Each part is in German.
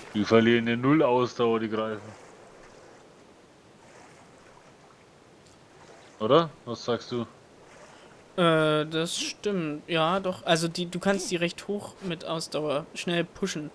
Die verlieren eine Null Ausdauer, die greifen. Oder? Was sagst du? Das stimmt. Ja, doch. Also du kannst die recht hoch mit Ausdauer schnell pushen.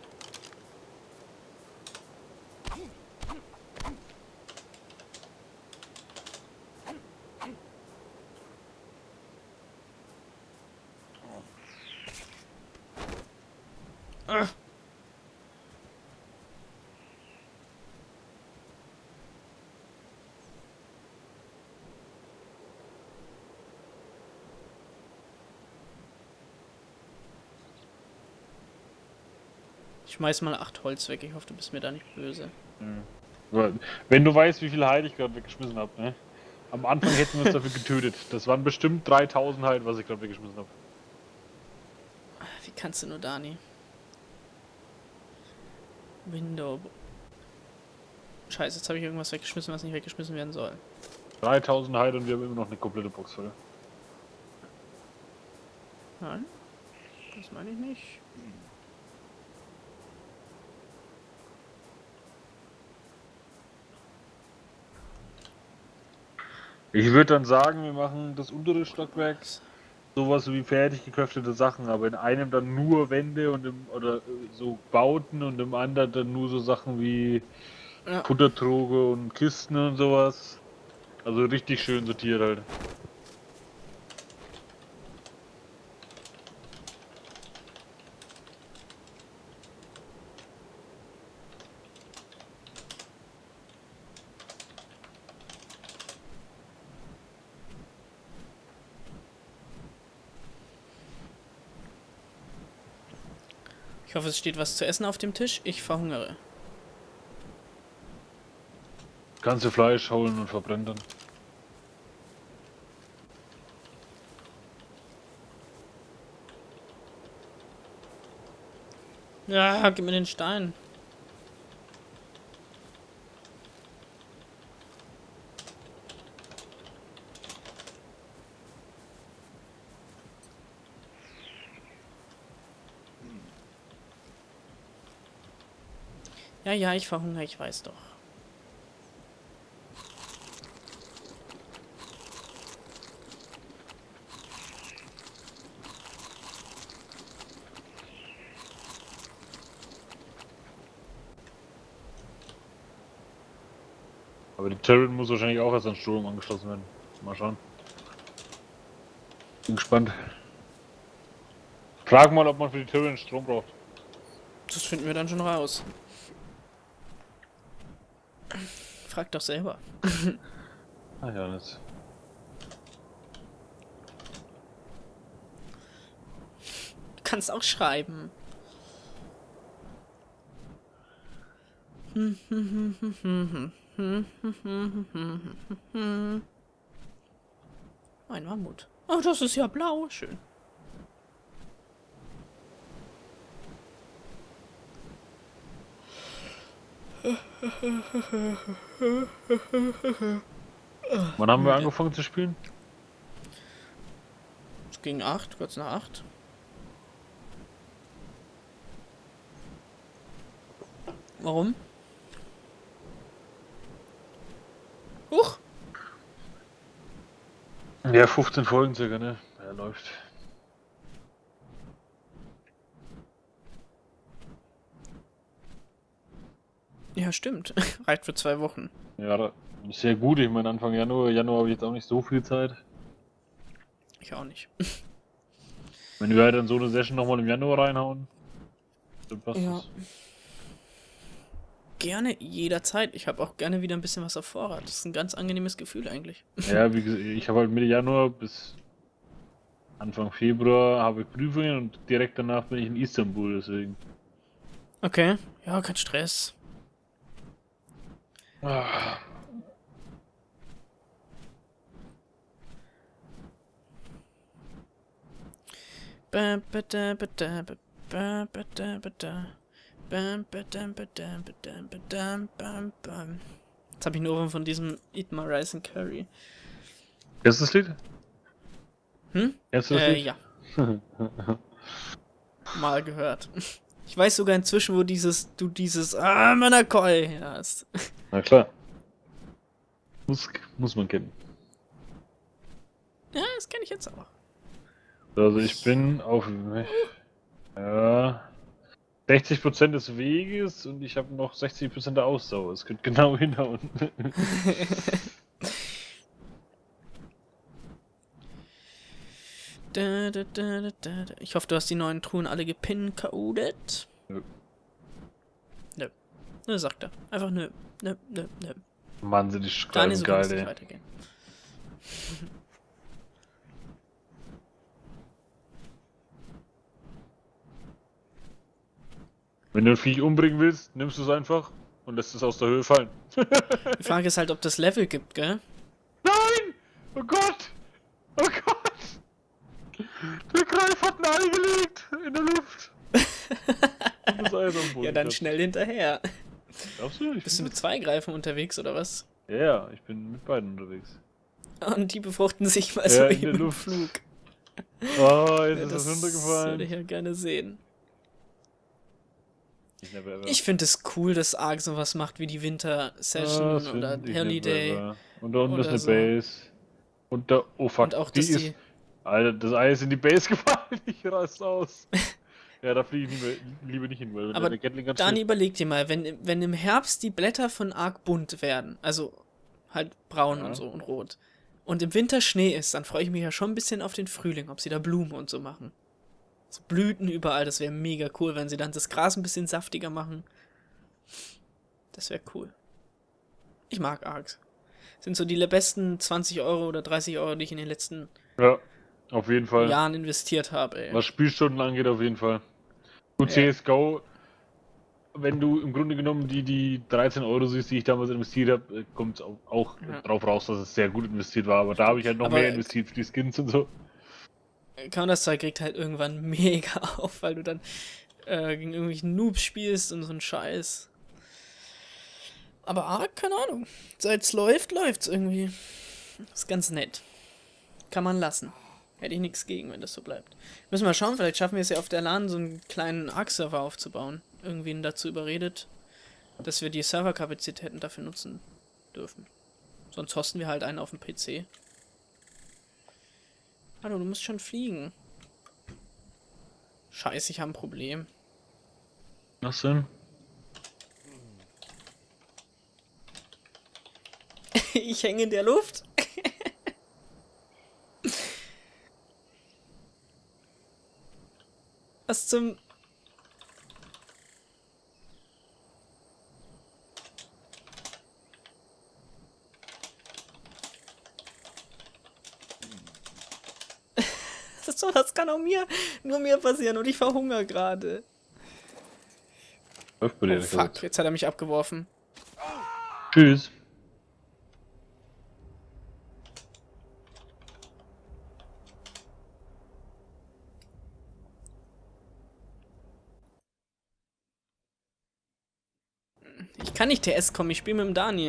Ah. Ich schmeiß mal 8 Holz weg. Ich hoffe, du bist mir da nicht böse. Wenn du weißt, wie viel Heid ich gerade weggeschmissen habe, ne? Am Anfang hätten wir uns dafür getötet. Das waren bestimmt 3000 Heid, was ich gerade weggeschmissen habe. Wie kannst du nur, Dani? Window. Scheiße, jetzt habe ich irgendwas weggeschmissen, was nicht weggeschmissen werden soll. 3000 Heid und wir haben immer noch eine komplette Box voll. Nein, das meine ich nicht. Ich würde dann sagen, wir machen das untere Stockwerk sowas wie fertig geköpfte Sachen, aber in einem dann nur Wände und oder so Bauten und im anderen dann nur so Sachen wie Ja. Futtertruhe und Kisten und sowas. Also richtig schön sortiert halt. Ich hoffe, es steht was zu essen auf dem Tisch. Ich verhungere. Kannst du Fleisch holen und verbrennen dann. Ja, gib mir den Stein. Ja, ja, ich verhungere, ich weiß doch. Aber die Terran muss wahrscheinlich auch erst an Strom angeschlossen werden. Mal schauen. Bin gespannt. Frag mal, ob man für die Terran Strom braucht. Das finden wir dann schon raus. Frag doch selber. Ah ja, das. Du kannst auch schreiben. Ein Mammut. Oh, das ist ja blau. Schön. Wann haben wir angefangen zu spielen? Es ging 8, kurz nach 8. Warum? Huch! Ja, 15 Folgen circa, ne? Ja, läuft. Ja, stimmt. Reicht für 2 Wochen. Ja, sehr gut. Ich meine, Anfang Januar. Januar habe ich jetzt auch nicht so viel Zeit. Ich auch nicht. Wenn wir halt dann so eine Session nochmal im Januar reinhauen, dann passt Ja. das. Gerne, jederzeit. Ich habe auch gerne wieder ein bisschen was auf Vorrat. Das ist ein ganz angenehmes Gefühl eigentlich. Ja, wie gesagt, ich habe halt Mitte Januar bis Anfang Februar habe ich Prüfungen und direkt danach bin ich in Istanbul, deswegen. Okay. Ja, kein Stress. Ah. Jetzt habe ich einen Ohrwurm von diesem Eat My Rice and Curry. Kennst du das Lied? Hm? Kennst du das Lied? Ja. Mal gehört. Ich weiß sogar inzwischen, wo du dieses Manakoi hast. Na klar. Muss man kennen. Ja, das kenne ich jetzt auch. Also ich bin auf 60% des Weges und ich habe noch 60% der Ausdauer. Es könnte genau hinhauen. Ich hoffe, du hast die neuen Truhen alle gepincodet. Nö. Nö. Nö, sagt er. Einfach nö. Nö. Mann, sind die Streifen so kann es geil, nicht ey. weitergehen. Wenn du ein Viech umbringen willst, nimmst du es einfach und lässt es aus der Höhe fallen. Die Frage ist halt, ob das Level gibt, gell? Nein! Oh Gott! Oh Gott! Der Greif hat ein Ei gelegt! In der Luft! Und das Ei ist am Boden. Ja, dann schnell hinterher. Glaubst du? Bist du mit 2 Greifen unterwegs, oder was? Ja, ich bin mit beiden unterwegs. Und die befruchten sich mal so in der im Luft. Flug. Oh, jetzt Ja, ist das das runtergefallen. würde ich ja gerne sehen. Never ever. Ich finde es cool, dass Ark sowas macht wie die Winter Session das oder find ich Holiday. never ever. Und da unten ist oder eine so. Base. Und da, oh fuck, Und auch, dass die. Alter, das Ei ist in die Base gefallen, ich raste aus. Ja, da fliege ich lieber nicht hin, weil wenn Aber der Gatling ganz Dani, überleg dir mal, wenn im Herbst die Blätter von Ark bunt werden, also halt braun Ja. und so und rot, und im Winter Schnee ist, dann freue ich mich ja schon ein bisschen auf den Frühling, ob sie da Blumen und so machen. So Blüten überall, das wäre mega cool, wenn sie dann das Gras ein bisschen saftiger machen. Das wäre cool. Ich mag Arks. Sind so die besten 20 Euro oder 30 Euro, die ich in den letzten Ja, auf jeden Fall. Jahren investiert habe, ey. Was Spielstunden angeht, auf jeden Fall. Gut, Ja. CSGO, wenn du im Grunde genommen die 13 Euro siehst, die ich damals investiert habe, kommt es auch Ja. drauf raus, dass es sehr gut investiert war. Aber da habe ich halt noch Aber- mehr investiert für die Skins und so. Counter-Strike regt halt irgendwann mega auf, weil du dann gegen irgendwelchen Noobs spielst und so ein Scheiß. Aber keine Ahnung. Seit's läuft, läuft's irgendwie. Ist ganz nett. Kann man lassen. Hätte ich nichts gegen, wenn das so bleibt. Müssen wir mal schauen, vielleicht schaffen wir es ja auf der LAN, so einen kleinen Arc-Server aufzubauen. Irgendwen dazu überredet, dass wir die Serverkapazitäten dafür nutzen dürfen. Sonst hosten wir halt einen auf dem PC. Hallo, du musst schon fliegen. Scheiße, ich habe ein Problem. Was denn? Ich hänge in der Luft. Was zum... Das kann auch nur mir passieren und ich verhungere gerade. Läuft bei dir Oh nicht fuck, gut. jetzt hat er mich abgeworfen. Tschüss. Ich kann nicht TS kommen, ich spiele mit dem Daniel.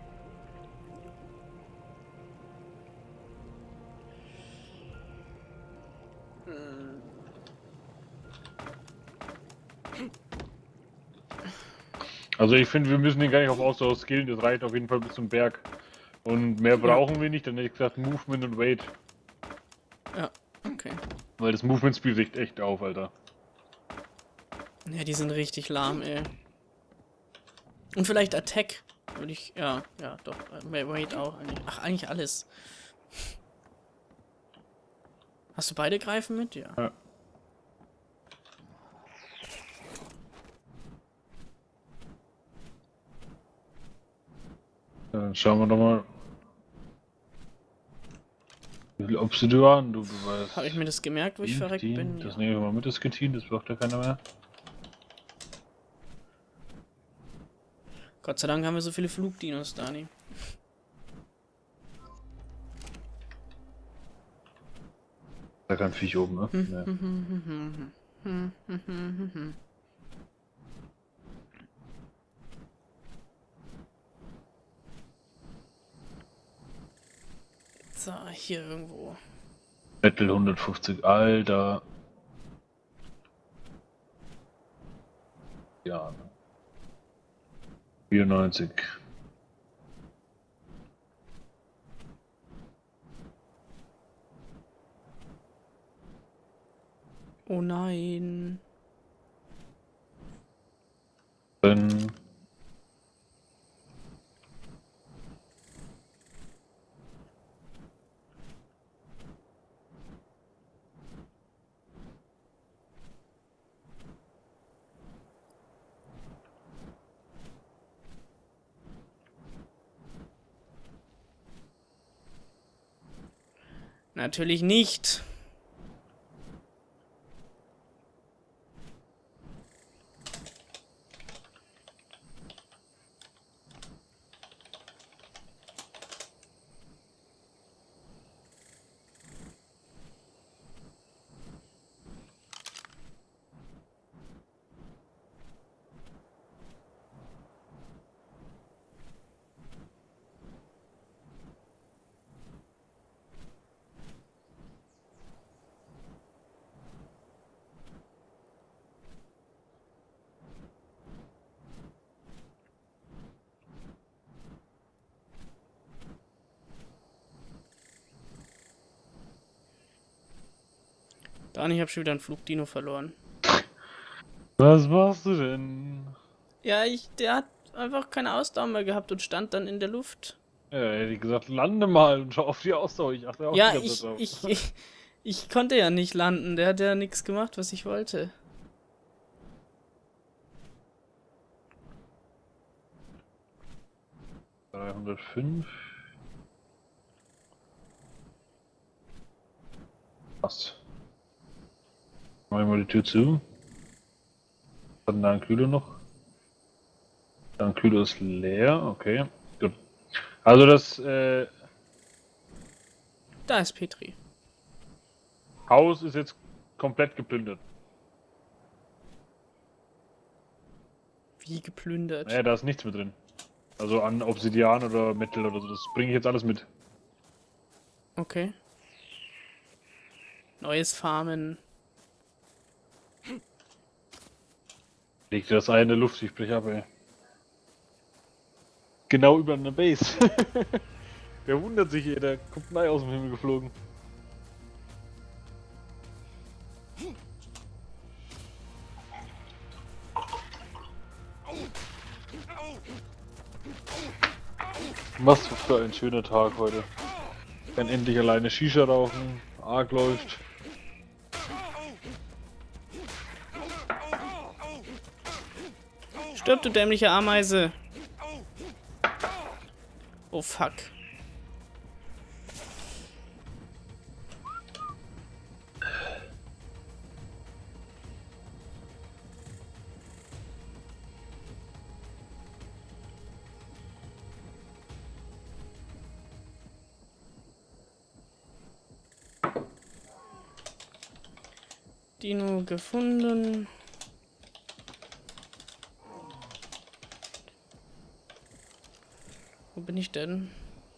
Also ich finde, wir müssen den gar nicht auf Ausdauer skillen, das reicht auf jeden Fall bis zum Berg. Und mehr brauchen wir nicht, dann hätte ich gesagt Movement und Weight. Ja, okay. Weil das Movement Speed riecht echt auf, Alter. Ja, die sind richtig lahm, ey. Und vielleicht Attack. Würde ich, ja, doch. Wait auch eigentlich. Ach, eigentlich alles. Hast du beide Greifen mit? Ja. Ja. Dann schauen wir doch mal. Wie viel Obsidian du weißt. Habe ich mir das gemerkt, wo ich verreckt bin? Das Ja. nehme ich mal mit, das Ketin, das braucht ja keiner mehr. Gott sei Dank haben wir so viele Flugdinos, Dani. Da kein Viech oben, ne? Nee. So, hier irgendwo. Battle 150, Alter. Jahren. 94. Oh nein. Dann Natürlich nicht. Dann, ich habe schon wieder einen Flugdino verloren. was machst du denn? Ja, der hat einfach keine Ausdauer mehr gehabt und stand dann in der Luft. Ja, hätte ich gesagt, lande mal und schau auf die Ausdauer. Ich achte auch Ja, die ganze Zeit drauf. ich konnte ja nicht landen. Der hat ja nichts gemacht, was ich wollte. ...305. Passt. Machen wir mal die Tür zu. Dann da ein Kühler noch. Dann Kühler ist leer, okay. Gut. Also das Da ist Petri. Haus ist jetzt komplett geplündert. Wie geplündert. Naja, da ist nichts mehr drin. Also an Obsidian oder Metal oder so, das bringe ich jetzt alles mit. Okay. Neues Farmen. Leg dir das Ei in der Luft, ich brech ab, ey. Genau über einer Base. Wer wundert sich, ey, da kommt ein Ei aus dem Himmel geflogen. Was für ein schöner Tag heute. Ich kann endlich alleine Shisha rauchen, Arg läuft. Stirb, du dämliche Ameise. Oh fuck. Dino gefunden. Wo bin ich denn?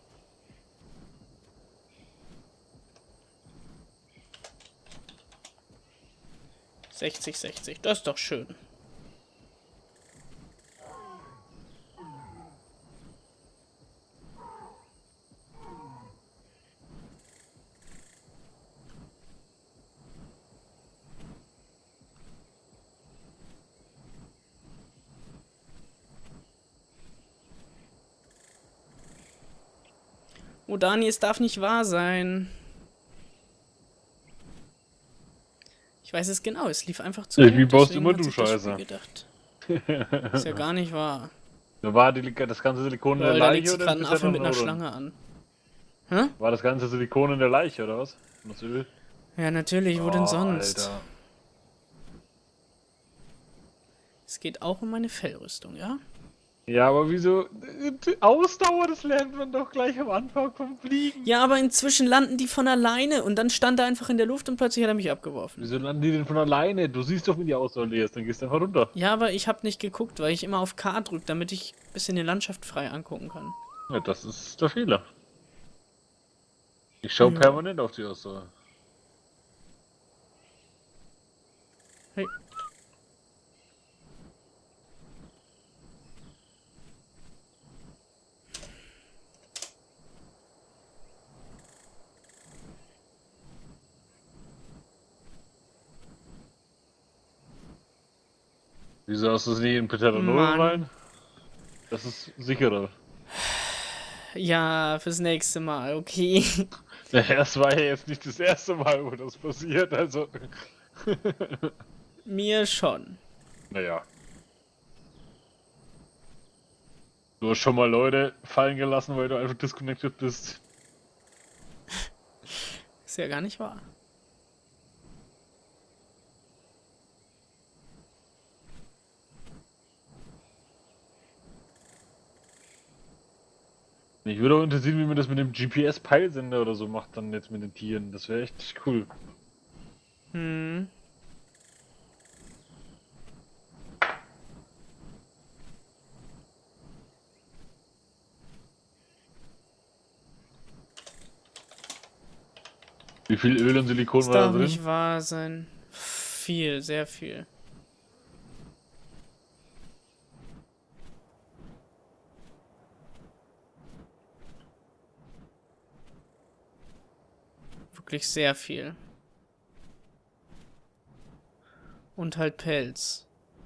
...60, das ist doch schön. Oh Dani, es darf nicht wahr sein. Ich weiß es genau, es lief einfach zu Wie gut, baust deswegen immer hat du sich das Spiel Scheiße? gedacht. Ist ja gar nicht wahr. Da war das ganze Silikon in der Lol, da legt Leiche sich oder gerade ein bisher Affe noch mit einer Neuron? Schlange an. Hä? War das ganze Silikon in der Leiche oder was? Was Öl? Ja, natürlich, wo denn sonst? Alter. Es geht auch um meine Fellrüstung, ja? Ja, aber wieso? Ausdauer, das lernt man doch gleich am Anfang vom Fliegen. Ja, aber inzwischen landen die von alleine und dann stand er einfach in der Luft und plötzlich hat er mich abgeworfen. Wieso landen die denn von alleine? Du siehst doch, wie die Ausdauer leer ist, dann gehst du einfach runter. Ja, aber ich habe nicht geguckt, weil ich immer auf K drücke, damit ich ein bisschen die Landschaft frei angucken kann. Ja, das ist der Fehler. Ich schau Ja. permanent auf die Ausdauer. Hey. Wieso hast du es nicht in Petero 0 Mann. rein? Das ist sicherer. Ja, fürs nächste Mal, okay. Naja, das war ja jetzt nicht das erste Mal, wo das passiert, also. Mir schon. Naja. Du hast schon mal Leute fallen gelassen, weil du einfach disconnected bist. Ist ja gar nicht wahr. Mich würde auch interessieren, wie man das mit dem GPS-Peilsender oder so macht, dann jetzt mit den Tieren. Das wäre echt cool. Hm. Wie viel Öl und Silikon Das war da darf drin? nicht wahr sein. Viel, sehr viel. Wirklich sehr viel. Und halt Pelz.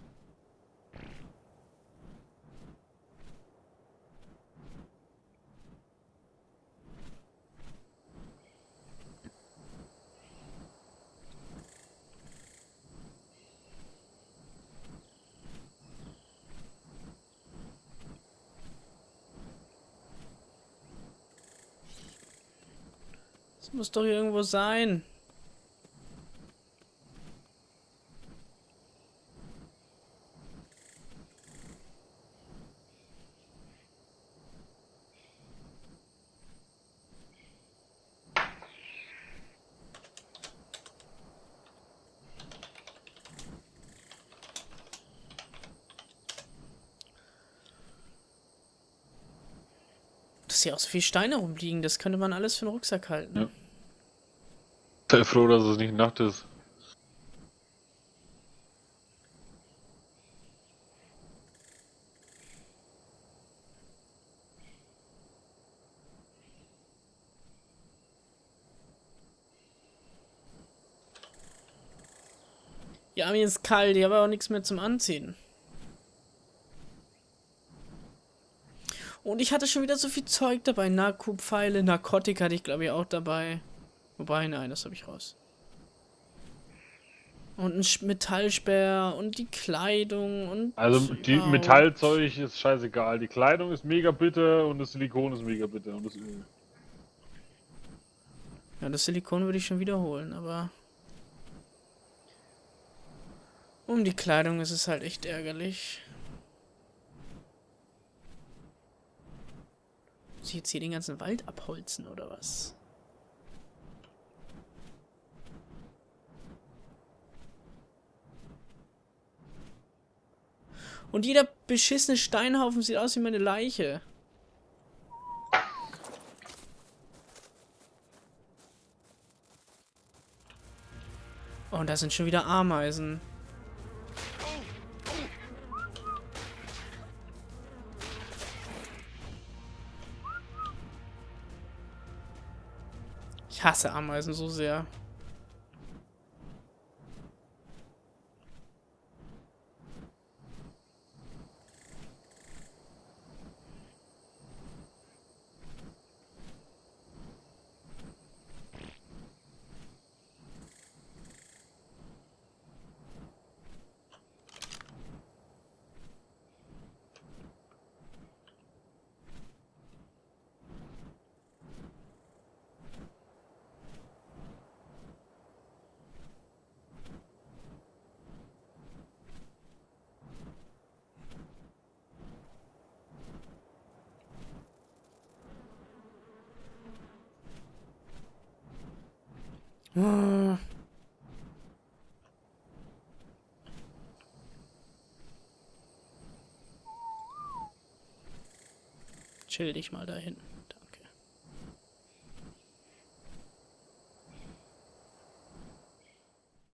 Das muss doch hier irgendwo sein. Dass hier auch so viele Steine rumliegen, das könnte man alles für einen Rucksack halten. Ja. Sei froh, dass es nicht Nacht ist. Ja, mir ist kalt, ich habe auch nichts mehr zum Anziehen. Und ich hatte schon wieder so viel Zeug dabei. Narkopfeile, Narkotik hatte ich glaube ich auch dabei. Wobei, nein, das habe ich raus. Und ein Metallsperr und die Kleidung und... Also die Metallzeug ist scheißegal. Die Kleidung ist mega bitter und das Silikon ist mega bitter und das Öl. Ja, das Silikon würde ich schon wiederholen, aber... Um die Kleidung ist es halt echt ärgerlich. Muss ich jetzt hier den ganzen Wald abholzen, oder was? Und jeder beschissene Steinhaufen sieht aus wie meine Leiche. Oh, und da sind schon wieder Ameisen. Ich hasse Ameisen so sehr. Oh. Chill dich mal dahin.